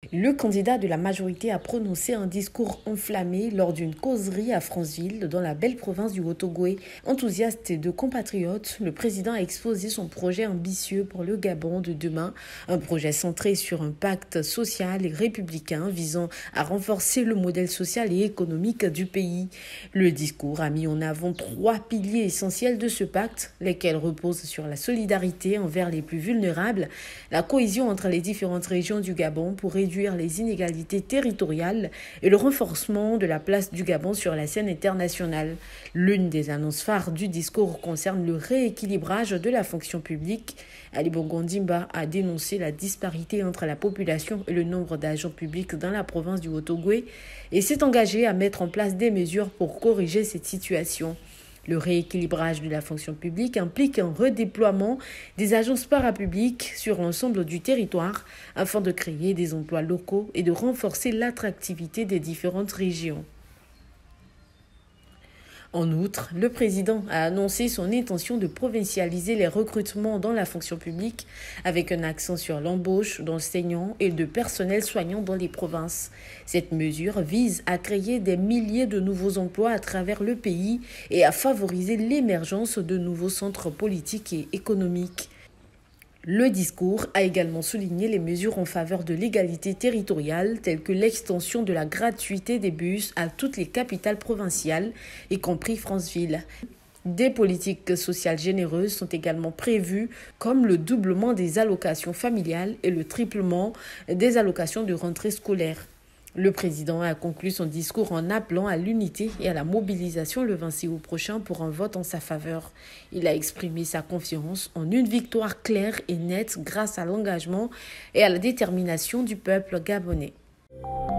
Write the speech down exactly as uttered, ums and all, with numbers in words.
Le candidat de la majorité a prononcé un discours enflammé lors d'une causerie à Franceville, dans la belle province du Haut-Ogooué. Enthousiaste de compatriotes, le président a exposé son projet ambitieux pour le Gabon de demain, un projet centré sur un pacte social et républicain visant à renforcer le modèle social et économique du pays. Le discours a mis en avant trois piliers essentiels de ce pacte, lesquels reposent sur la solidarité envers les plus vulnérables, la cohésion entre les différentes régions du Gabon pour réduire les inégalités territoriales et le renforcement de la place du Gabon sur la scène internationale. L'une des annonces phares du discours concerne le rééquilibrage de la fonction publique. Ali Bongo Ondimba a dénoncé la disparité entre la population et le nombre d'agents publics dans la province du Haut-Ogooué et s'est engagé à mettre en place des mesures pour corriger cette situation. Le rééquilibrage de la fonction publique implique un redéploiement des agences parapubliques sur l'ensemble du territoire afin de créer des emplois locaux et de renforcer l'attractivité des différentes régions. En outre, le président a annoncé son intention de provincialiser les recrutements dans la fonction publique avec un accent sur l'embauche d'enseignants et de personnel soignant dans les provinces. Cette mesure vise à créer des milliers de nouveaux emplois à travers le pays et à favoriser l'émergence de nouveaux centres politiques et économiques. Le discours a également souligné les mesures en faveur de l'égalité territoriale, telles que l'extension de la gratuité des bus à toutes les capitales provinciales, y compris Franceville. Des politiques sociales généreuses sont également prévues, comme le doublement des allocations familiales et le triplement des allocations de rentrée scolaire. Le président a conclu son discours en appelant à l'unité et à la mobilisation le vingt-six août prochain pour un vote en sa faveur. Il a exprimé sa confiance en une victoire claire et nette grâce à l'engagement et à la détermination du peuple gabonais.